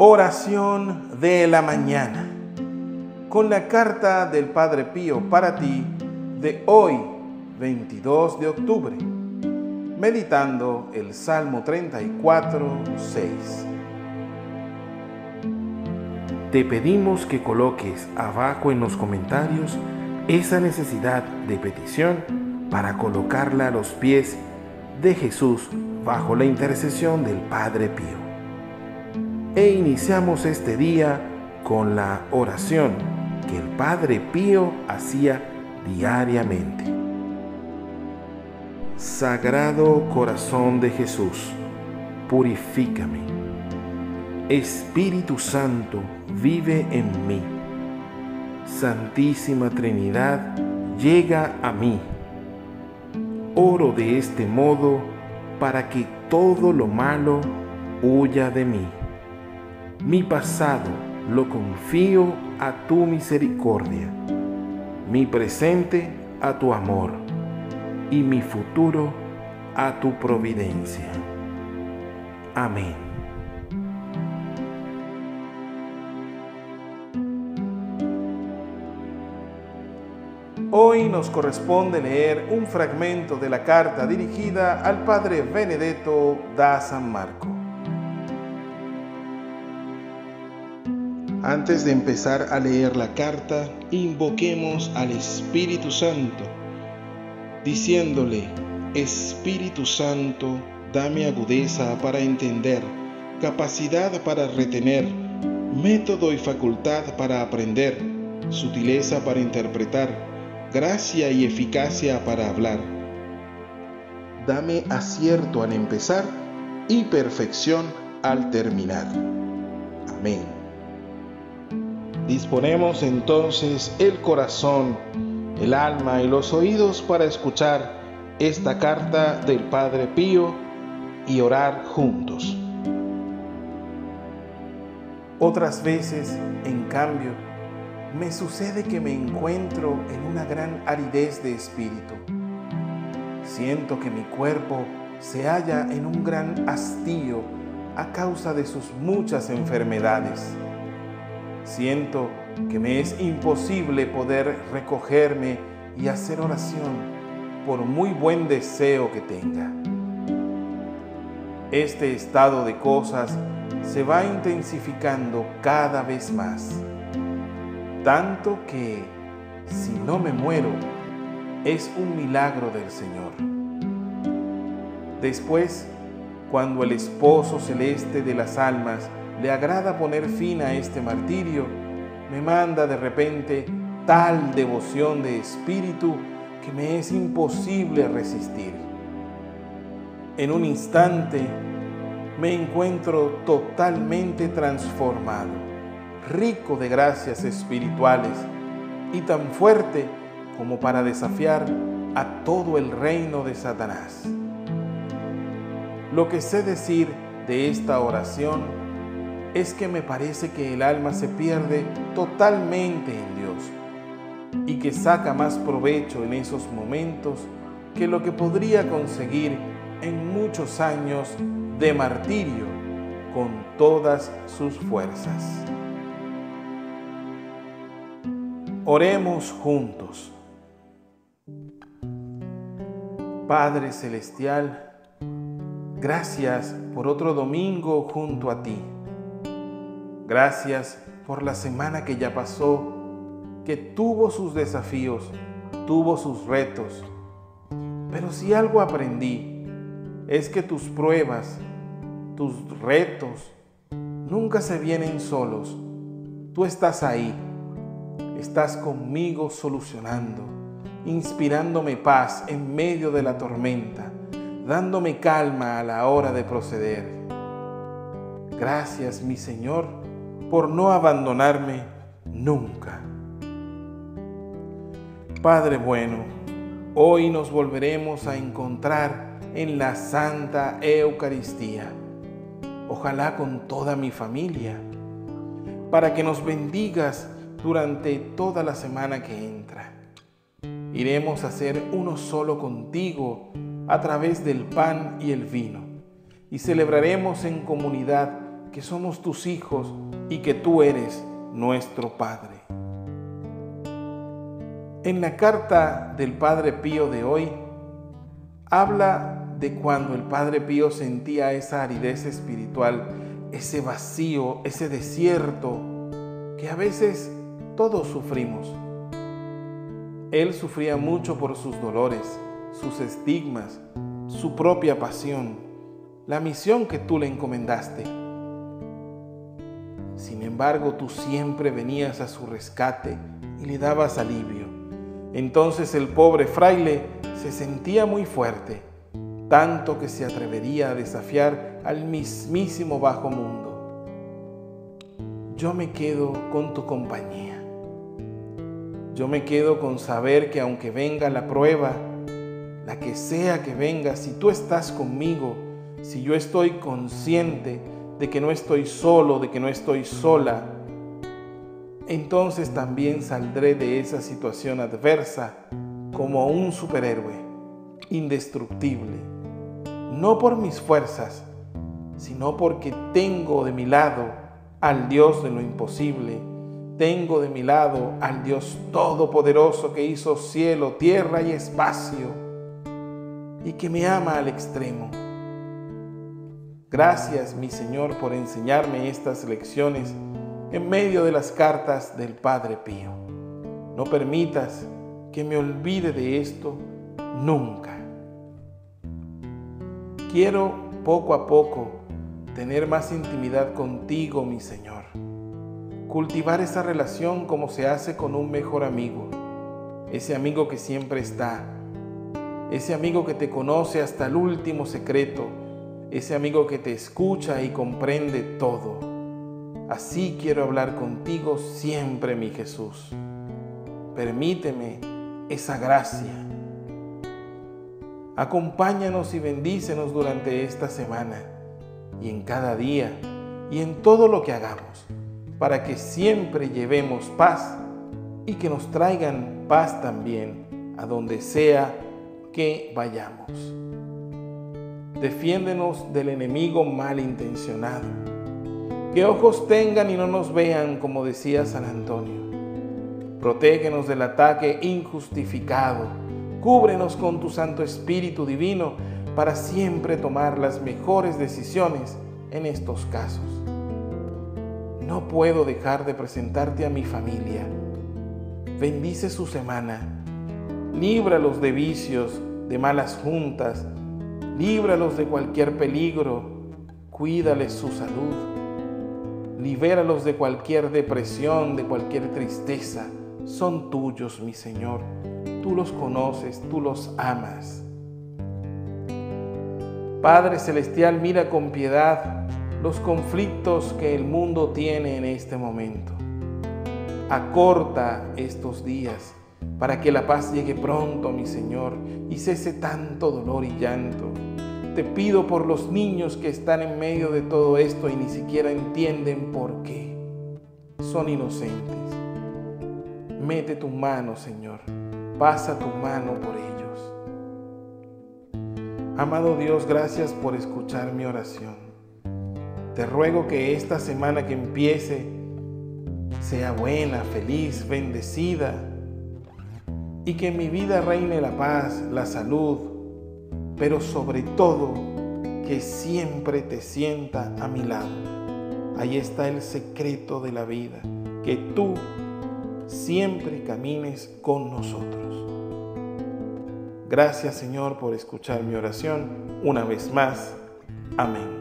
Oración de la mañana. Con la carta del Padre Pío para ti de hoy, 22 de octubre. Meditando el Salmo 34, 6. Te pedimos que coloques abajo en los comentarios esa necesidad de petición para colocarla a los pies de Jesús bajo la intercesión del Padre Pío. E iniciamos este día con la oración que el Padre Pío hacía diariamente. Sagrado Corazón de Jesús, purifícame. Espíritu Santo, vive en mí. Santísima Trinidad, llega a mí. Oro de este modo para que todo lo malo huya de mí. Mi pasado lo confío a tu misericordia, mi presente a tu amor y mi futuro a tu providencia. Amén. Hoy nos corresponde leer un fragmento de la carta dirigida al Padre Benedetto da San Marco. Antes de empezar a leer la carta, invoquemos al Espíritu Santo, diciéndole: Espíritu Santo, dame agudeza para entender, capacidad para retener, método y facultad para aprender, sutileza para interpretar, gracia y eficacia para hablar. Dame acierto al empezar y perfección al terminar. Amén. Disponemos entonces el corazón, el alma y los oídos para escuchar esta carta del Padre Pío y orar juntos. Otras veces, en cambio, me sucede que me encuentro en una gran aridez de espíritu. Siento que mi cuerpo se halla en un gran hastío a causa de sus muchas enfermedades. Siento que me es imposible poder recogerme y hacer oración por muy buen deseo que tenga. Este estado de cosas se va intensificando cada vez más, tanto que, si no me muero, es un milagro del Señor. Después, cuando el esposo celeste de las almas le agrada poner fin a este martirio, me manda de repente tal devoción de espíritu que me es imposible resistir. En un instante me encuentro totalmente transformado, rico de gracias espirituales y tan fuerte como para desafiar a todo el reino de Satanás. Lo que sé decir de esta oración es que me parece que el alma se pierde totalmente en Dios y que saca más provecho en esos momentos que lo que podría conseguir en muchos años de martirio con todas sus fuerzas. Oremos juntos. Padre Celestial, gracias por otro domingo junto a ti. Gracias por la semana que ya pasó, que tuvo sus desafíos, tuvo sus retos. Pero si algo aprendí, es que tus pruebas, tus retos, nunca se vienen solos. Tú estás ahí, estás conmigo solucionando, inspirándome paz en medio de la tormenta, dándome calma a la hora de proceder. Gracias, mi Señor, por no abandonarme nunca. Padre bueno, hoy nos volveremos a encontrar en la Santa Eucaristía, ojalá con toda mi familia, para que nos bendigas durante toda la semana que entra. Iremos a ser uno solo contigo a través del pan y el vino, y celebraremos en comunidad que somos tus hijos y que tú eres nuestro Padre. En la carta del Padre Pío de hoy, habla de cuando el Padre Pío sentía esa aridez espiritual, ese vacío, ese desierto que a veces todos sufrimos. Él sufría mucho por sus dolores, sus estigmas, su propia pasión, la misión que tú le encomendaste. Sin embargo, tú siempre venías a su rescate y le dabas alivio. Entonces el pobre fraile se sentía muy fuerte, tanto que se atrevería a desafiar al mismísimo bajo mundo. Yo me quedo con tu compañía. Yo me quedo con saber que aunque venga la prueba, la que sea que venga, si tú estás conmigo, si yo estoy consciente de que no estoy solo, de que no estoy sola, entonces también saldré de esa situación adversa como un superhéroe, indestructible, no por mis fuerzas, sino porque tengo de mi lado al Dios de lo imposible, tengo de mi lado al Dios todopoderoso que hizo cielo, tierra y espacio y que me ama al extremo. Gracias, mi Señor, por enseñarme estas lecciones en medio de las cartas del Padre Pío. No permitas que me olvide de esto nunca. Quiero poco a poco tener más intimidad contigo, mi Señor. Cultivar esa relación como se hace con un mejor amigo. Ese amigo que siempre está. Ese amigo que te conoce hasta el último secreto. Ese amigo que te escucha y comprende todo. Así quiero hablar contigo siempre, mi Jesús. Permíteme esa gracia. Acompáñanos y bendícenos durante esta semana y en cada día y en todo lo que hagamos, para que siempre llevemos paz y que nos traigan paz también a donde sea que vayamos. Defiéndenos del enemigo malintencionado. Que ojos tengan y no nos vean, como decía San Antonio. Protégenos del ataque injustificado. Cúbrenos con tu Santo Espíritu Divino para siempre tomar las mejores decisiones en estos casos. No puedo dejar de presentarte a mi familia. Bendice su semana. Líbralos de vicios, de malas juntas. Líbralos de cualquier peligro. Cuídales su salud. Libéralos de cualquier depresión, de cualquier tristeza. Son tuyos, mi Señor. Tú los conoces, tú los amas. Padre Celestial, mira con piedad los conflictos que el mundo tiene en este momento. Acorta estos días para que la paz llegue pronto, mi Señor, y cese tanto dolor y llanto. Te pido por los niños que están en medio de todo esto y ni siquiera entienden por qué. Son inocentes. Mete tu mano, Señor. Pasa tu mano por ellos. Amado Dios, gracias por escuchar mi oración. Te ruego que esta semana que empiece sea buena, feliz, bendecida y que en mi vida reine la paz, la salud, pero sobre todo que siempre te sienta a mi lado. Ahí está el secreto de la vida, que tú siempre camines con nosotros. Gracias, Señor, por escuchar mi oración una vez más. Amén.